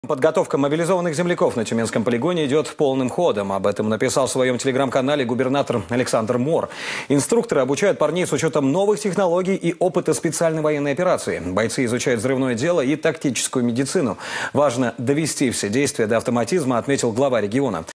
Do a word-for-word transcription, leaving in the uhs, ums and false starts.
Подготовка мобилизованных земляков на Тюменском полигоне идет полным ходом. Об этом написал в своем телеграм-канале губернатор Александр Мор. Инструкторы обучают парней с учетом новых технологий и опыта специальной военной операции. Бойцы изучают взрывное дело и тактическую медицину. Важно довести все действия до автоматизма, отметил глава региона.